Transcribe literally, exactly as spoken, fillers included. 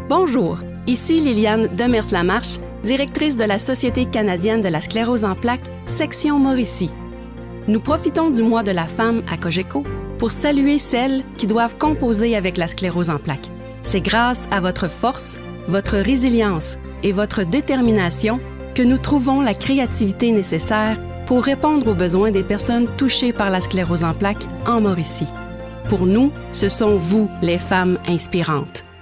Bonjour, ici Liliane Demers-Lamarche, directrice de la Société canadienne de la sclérose en plaques, section Mauricie. Nous profitons du mois de la femme à Cogeco pour saluer celles qui doivent composer avec la sclérose en plaques. C'est grâce à votre force, votre résilience et votre détermination que nous trouvons la créativité nécessaire pour répondre aux besoins des personnes touchées par la sclérose en plaques en Mauricie. Pour nous, ce sont vous, les femmes inspirantes.